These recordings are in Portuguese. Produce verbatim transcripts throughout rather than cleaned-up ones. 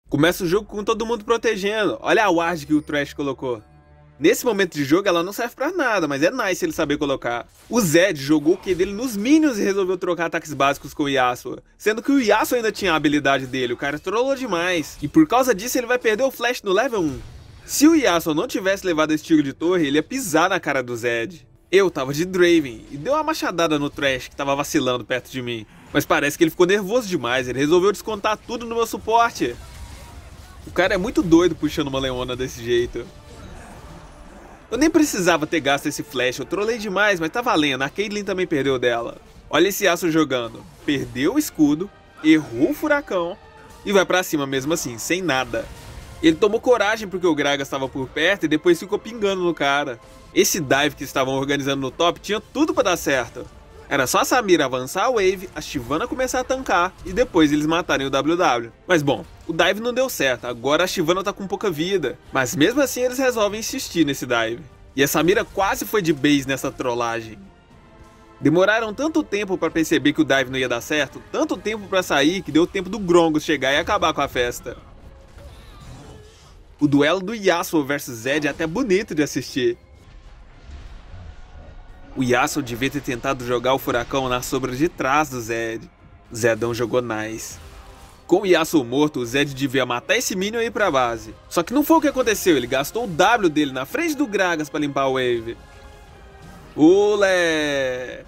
Começa o jogo com todo mundo protegendo. Olha a ward que o Thresh colocou. Nesse momento de jogo ela não serve pra nada, mas é nice ele saber colocar. O Zed jogou o Q dele nos minions e resolveu trocar ataques básicos com o Yasuo. Sendo que o Yasuo ainda tinha a habilidade dele, o cara trollou demais. E por causa disso ele vai perder o flash no level um. Se o Yasuo não tivesse levado esse tiro de torre, ele ia pisar na cara do Zed. Eu tava de Draven e deu uma machadada no Thresh que tava vacilando perto de mim. Mas parece que ele ficou nervoso demais, ele resolveu descontar tudo no meu suporte. O cara é muito doido puxando uma Leona desse jeito. Eu nem precisava ter gasto esse flash, eu trolei demais, mas tá valendo, a Caitlyn também perdeu dela. Olha esse Yasuo jogando, perdeu o escudo, errou o furacão e vai pra cima mesmo assim, sem nada. Ele tomou coragem porque o Gragas estava por perto e depois ficou pingando no cara. Esse dive que estavam organizando no top tinha tudo pra dar certo. Era só a Samira avançar a wave, a Shyvana começar a tancar e depois eles matarem o W W. Mas bom, o dive não deu certo, agora a Shyvana tá com pouca vida. Mas mesmo assim eles resolvem insistir nesse dive. E a Samira quase foi de base nessa trollagem. Demoraram tanto tempo pra perceber que o dive não ia dar certo, tanto tempo pra sair que deu tempo do Grongos chegar e acabar com a festa. O duelo do Yasuo versus Zed é até bonito de assistir. O Yasuo devia ter tentado jogar o furacão na sombra de trás do Zed. Zedão jogou nice. Com o Yasuo morto, o Zed devia matar esse minion e ir pra base. Só que não foi o que aconteceu, ele gastou o W dele na frente do Gragas pra limpar a wave. Olé!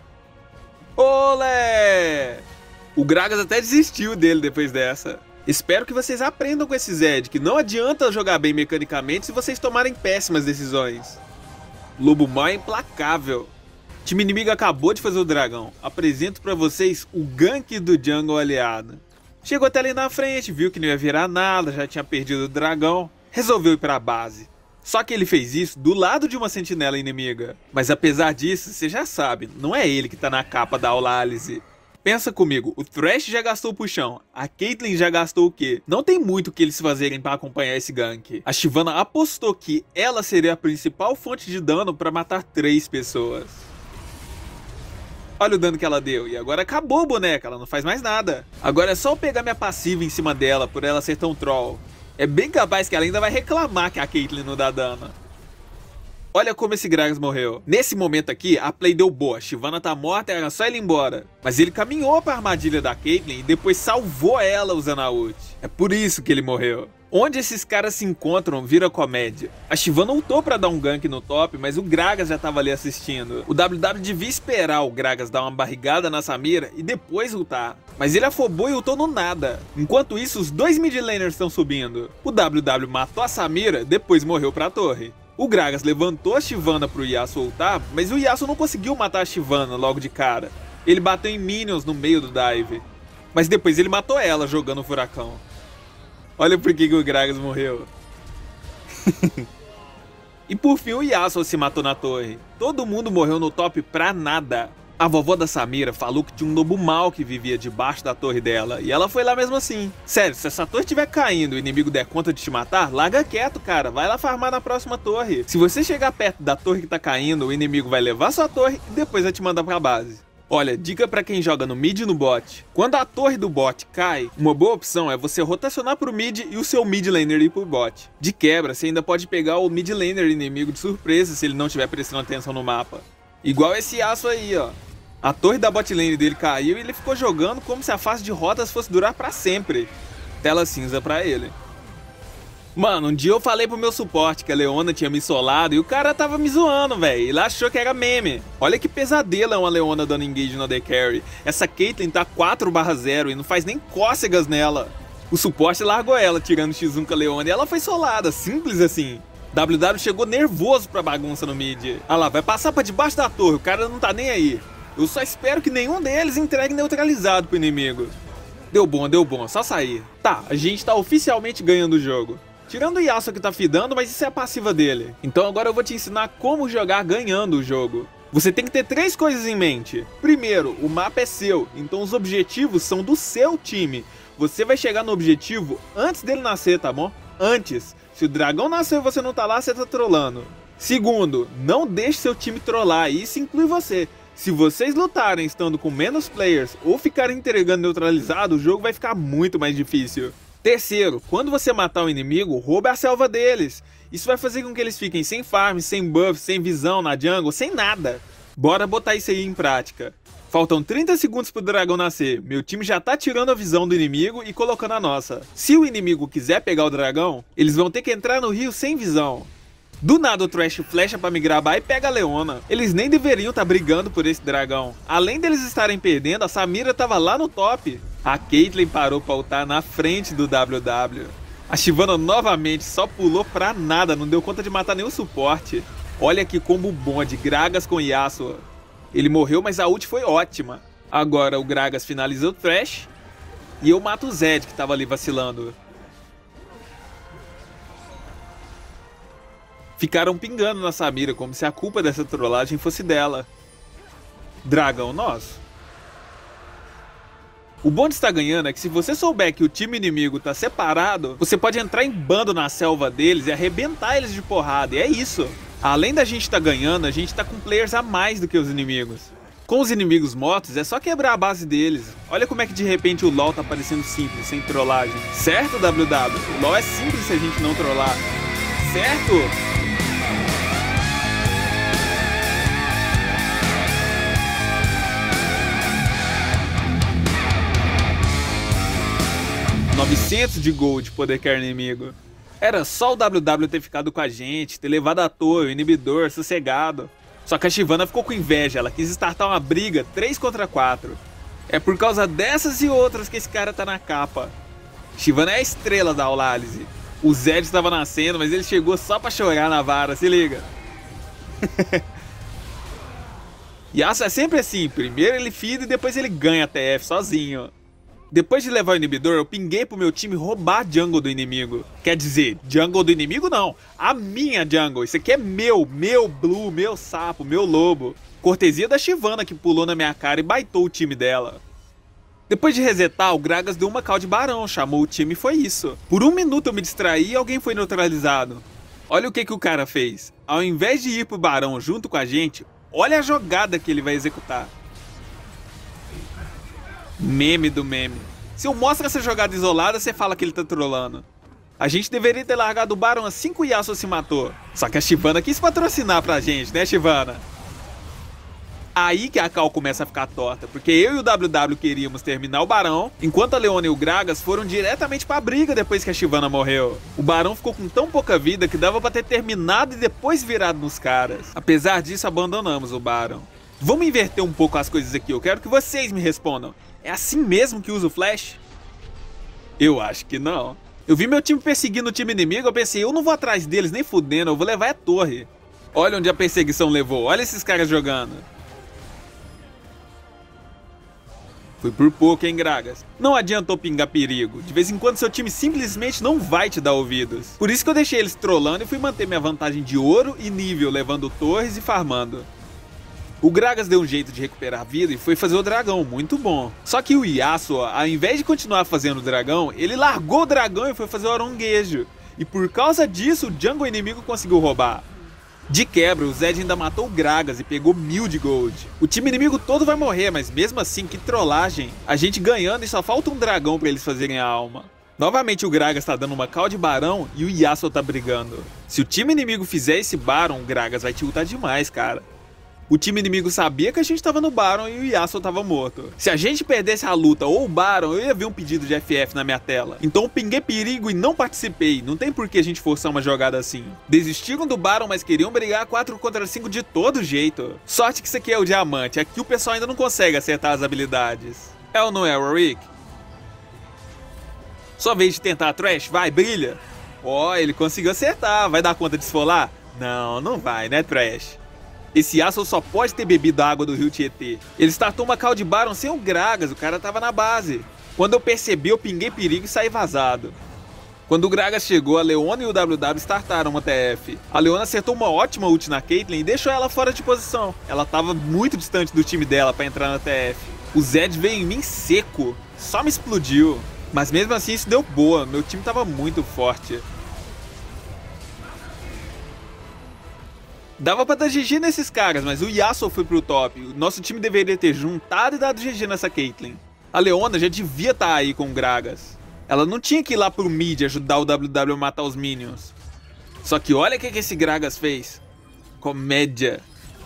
Olé! O Gragas até desistiu dele depois dessa. Espero que vocês aprendam com esse Zed, que não adianta jogar bem mecanicamente se vocês tomarem péssimas decisões. Lobo Mau é implacável. O time inimigo acabou de fazer o dragão. Apresento pra vocês o gank do jungle aliado. Chegou até ali na frente, viu que não ia virar nada, já tinha perdido o dragão. Resolveu ir pra base. Só que ele fez isso do lado de uma sentinela inimiga. Mas apesar disso, você já sabe, não é ele que tá na capa da Eulalice. Pensa comigo, o Thresh já gastou o puxão, a Caitlyn já gastou o quê? Não tem muito o que eles fazerem para acompanhar esse gank. A Shyvana apostou que ela seria a principal fonte de dano para matar três pessoas. Olha o dano que ela deu, e agora acabou a boneca, ela não faz mais nada. Agora é só eu pegar minha passiva em cima dela por ela ser tão troll. É bem capaz que ela ainda vai reclamar que a Caitlyn não dá dano. Olha como esse Gragas morreu. Nesse momento aqui, a play deu boa, a Shyvana tá morta, era só ele ir embora. Mas ele caminhou pra armadilha da Caitlyn e depois salvou ela usando a ult. É por isso que ele morreu. Onde esses caras se encontram vira comédia. A Shyvana ultou pra dar um gank no top, mas o Gragas já tava ali assistindo. O W W devia esperar o Gragas dar uma barrigada na Samira e depois ultar. Mas ele afobou e ultou no nada. Enquanto isso, os dois mid laners estão subindo. O W W matou a Samira, depois morreu pra torre. O Gragas levantou a Shyvana pro Yasuo ultar, mas o Yasuo não conseguiu matar a Shyvana logo de cara. Ele bateu em minions no meio do dive. Mas depois ele matou ela jogando o furacão. Olha por que, que o Gragas morreu. E por fim o Yasuo se matou na torre. Todo mundo morreu no top pra nada. A vovó da Samira falou que tinha um lobo mau que vivia debaixo da torre dela, e ela foi lá mesmo assim. Sério, se essa torre estiver caindo e o inimigo der conta de te matar, larga quieto, cara, vai lá farmar na próxima torre. Se você chegar perto da torre que tá caindo, o inimigo vai levar sua torre e depois vai te mandar pra base. Olha, dica pra quem joga no mid e no bot. Quando a torre do bot cai, uma boa opção é você rotacionar pro mid e o seu mid laner ir pro bot. De quebra, você ainda pode pegar o mid laner inimigo de surpresa se ele não estiver prestando atenção no mapa. Igual esse Yasuo aí, ó. A torre da bot lane dele caiu e ele ficou jogando como se a fase de rotas fosse durar pra sempre. Tela cinza pra ele. Mano, um dia eu falei pro meu suporte que a Leona tinha me solado e o cara tava me zoando, velho. Ele achou que era meme. Olha que pesadelo é uma Leona dando engage no A D Carry. Essa Caitlyn tá quatro barra zero e não faz nem cócegas nela. O suporte largou ela tirando X um com a Leona e ela foi solada, simples assim. W W chegou nervoso pra bagunça no mid. Ah lá, vai passar pra debaixo da torre, o cara não tá nem aí. Eu só espero que nenhum deles entregue neutralizado pro inimigo. Deu bom, deu bom, só sair. Tá, a gente tá oficialmente ganhando o jogo. Tirando o Yasuo que tá fidando, mas isso é a passiva dele. Então agora eu vou te ensinar como jogar ganhando o jogo. Você tem que ter três coisas em mente. Primeiro, o mapa é seu, então os objetivos são do seu time. Você vai chegar no objetivo antes dele nascer, tá bom? Antes. Se o dragão nasceu e você não tá lá, você tá trollando. Segundo, não deixe seu time trollar, e isso inclui você. Se vocês lutarem estando com menos players ou ficarem entregando neutralizado, o jogo vai ficar muito mais difícil. Terceiro, quando você matar um inimigo, rouba a selva deles. Isso vai fazer com que eles fiquem sem farm, sem buff, sem visão na jungle, sem nada. Bora botar isso aí em prática. Faltam trinta segundos pro dragão nascer. Meu time já tá tirando a visão do inimigo e colocando a nossa. Se o inimigo quiser pegar o dragão, eles vão ter que entrar no rio sem visão. Do nada o Thresh flecha pra me gravar e pega a Leona. Eles nem deveriam estar tá brigando por esse dragão. Além deles estarem perdendo, a Samira tava lá no top. A Caitlyn parou pra ultar na frente do W W. A Shyvana novamente só pulou pra nada, não deu conta de matar nenhum suporte. Olha que combo bom de Gragas com Yasuo. Ele morreu, mas a ult foi ótima. Agora o Gragas finaliza o Thresh e eu mato o Zed que tava ali vacilando. Ficaram pingando na Samira, como se a culpa dessa trollagem fosse dela. Dragão nosso. O bom de estar ganhando é que se você souber que o time inimigo tá separado, você pode entrar em bando na selva deles e arrebentar eles de porrada, e é isso. Além da gente estar ganhando, a gente tá com players a mais do que os inimigos. Com os inimigos mortos, é só quebrar a base deles. Olha como é que de repente o LoL tá parecendo simples, sem trollagem. Certo, W W? O LoL é simples se a gente não trollar. Certo? novecentos de gold poder cair inimigo. Era só o W W ter ficado com a gente, ter levado à toa o inibidor, sossegado. Só que a Shyvana ficou com inveja, ela quis startar uma briga três contra quatro. É por causa dessas e outras que esse cara tá na capa. Shyvana é a estrela da Aulalize. O Zed estava nascendo, mas ele chegou só pra chorar na vara, se liga. Yasuo é sempre assim, primeiro ele fida e depois ele ganha a T F sozinho. Depois de levar o inibidor, eu pinguei pro meu time roubar a jungle do inimigo. Quer dizer, jungle do inimigo não, a minha jungle. Isso aqui é meu, meu blue, meu sapo, meu lobo. Cortesia da Shyvana que pulou na minha cara e baitou o time dela. Depois de resetar, o Gragas deu uma call de barão, chamou o time e foi isso. Por um minuto eu me distraí e alguém foi neutralizado. Olha o que, que o cara fez. Ao invés de ir pro barão junto com a gente, olha a jogada que ele vai executar. Meme do meme. Se eu mostro essa jogada isolada, você fala que ele tá trollando. A gente deveria ter largado o barão assim que o Yasuo se matou. Só que a Shyvana quis patrocinar pra gente, né, Shyvana? Aí que a cal começa a ficar torta, porque eu e o W W queríamos terminar o barão, enquanto a Leona e o Gragas foram diretamente pra briga depois que a Shyvana morreu. O barão ficou com tão pouca vida que dava pra ter terminado e depois virado nos caras. Apesar disso, abandonamos o barão. Vamos inverter um pouco as coisas aqui, eu quero que vocês me respondam. É assim mesmo que usa o flash? Eu acho que não. Eu vi meu time perseguindo o time inimigo, eu pensei, eu não vou atrás deles nem fudendo, eu vou levar a torre. Olha onde a perseguição levou, olha esses caras jogando. Foi por pouco, hein, Gragas? Não adiantou pingar perigo. De vez em quando seu time simplesmente não vai te dar ouvidos. Por isso que eu deixei eles trollando e fui manter minha vantagem de ouro e nível, levando torres e farmando. O Gragas deu um jeito de recuperar a vida e foi fazer o dragão, muito bom. Só que o Yasuo, ao invés de continuar fazendo o dragão, ele largou o dragão e foi fazer o aronguejo. E por causa disso, o jungle inimigo conseguiu roubar. De quebra, o Zed ainda matou o Gragas e pegou mil de gold. O time inimigo todo vai morrer, mas mesmo assim, que trollagem. A gente ganhando e só falta um dragão pra eles fazerem a alma. Novamente o Gragas tá dando uma call de barão e o Yasuo tá brigando. Se o time inimigo fizer esse barão, o Gragas vai tiltar demais, cara. O time inimigo sabia que a gente tava no Baron e o Yasuo tava morto. Se a gente perdesse a luta ou o Baron, eu ia ver um pedido de F F na minha tela. Então eu pinguei perigo e não participei. Não tem por que a gente forçar uma jogada assim. Desistiram do Baron, mas queriam brigar quatro contra cinco de todo jeito. Sorte que isso aqui é o diamante. Aqui o pessoal ainda não consegue acertar as habilidades. É ou não é, Warwick? Só vez de tentar a Thresh, vai, brilha. Ó, oh, ele conseguiu acertar. Vai dar conta de esfolar? Não, não vai, né, Thresh? Esse Yasuo só pode ter bebido a água do rio Tietê. Ele startou uma call de Baron sem o Gragas, o cara tava na base. Quando eu percebi, eu pinguei perigo e saí vazado. Quando o Gragas chegou, a Leona e o W W startaram uma T F. A Leona acertou uma ótima ult na Caitlyn e deixou ela fora de posição. Ela tava muito distante do time dela pra entrar na T F. O Zed veio em mim seco, só me explodiu. Mas mesmo assim isso deu boa, meu time tava muito forte. Dava pra dar G G nesses caras, mas o Yasuo foi pro top. O nosso time deveria ter juntado e dado G G nessa Caitlyn. A Leona já devia estar aí com o Gragas. Ela não tinha que ir lá pro mid ajudar o W W a matar os minions. Só que olha o que, que esse Gragas fez. Comédia.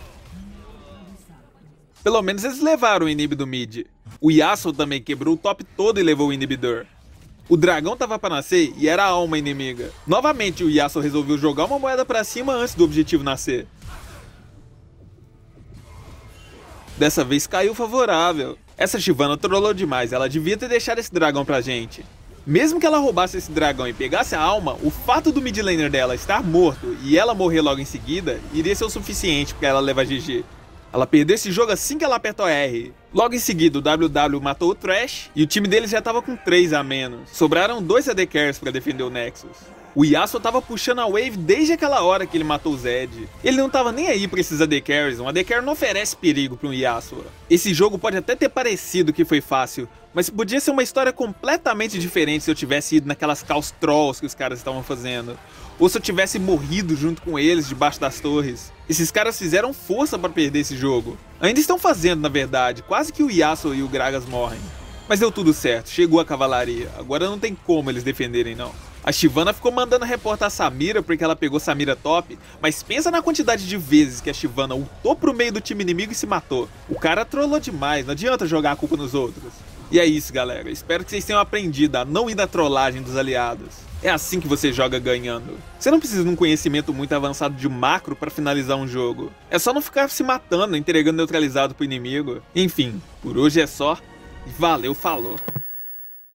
Pelo menos eles levaram o inib do mid. O Yasuo também quebrou o top todo e levou o inibidor. O dragão tava pra nascer e era a alma inimiga. Novamente o Yasuo resolveu jogar uma moeda pra cima antes do objetivo nascer. Dessa vez caiu favorável. Essa Shyvana trollou demais, ela devia ter deixado esse dragão pra gente. Mesmo que ela roubasse esse dragão e pegasse a alma, o fato do mid laner dela estar morto e ela morrer logo em seguida, iria ser o suficiente pra ela levar G G. Ela perdeu esse jogo assim que ela apertou R. Logo em seguida, o W W matou o Thresh e o time deles já tava com três a menos. Sobraram dois A D Carries pra defender o Nexus. O Yasuo tava puxando a wave desde aquela hora que ele matou o Zed. Ele não tava nem aí pra esses A D Carries, um A D Carry não oferece perigo pra um Yasuo. Esse jogo pode até ter parecido que foi fácil, mas podia ser uma história completamente diferente se eu tivesse ido naquelas calls trolls que os caras estavam fazendo. Ou se eu tivesse morrido junto com eles debaixo das torres. Esses caras fizeram força pra perder esse jogo. Ainda estão fazendo, na verdade, quase que o Yasuo e o Gragas morrem. Mas deu tudo certo, chegou a cavalaria, agora não tem como eles defenderem não. A Shyvana ficou mandando reportar a Samira porque ela pegou Samira top, mas pensa na quantidade de vezes que a Shyvana ultou pro meio do time inimigo e se matou. O cara trollou demais, não adianta jogar a culpa nos outros. E é isso, galera, espero que vocês tenham aprendido a não ir na trollagem dos aliados. É assim que você joga ganhando. Você não precisa de um conhecimento muito avançado de macro para finalizar um jogo. É só não ficar se matando, entregando neutralizado pro inimigo. Enfim, por hoje é só. Valeu, falou!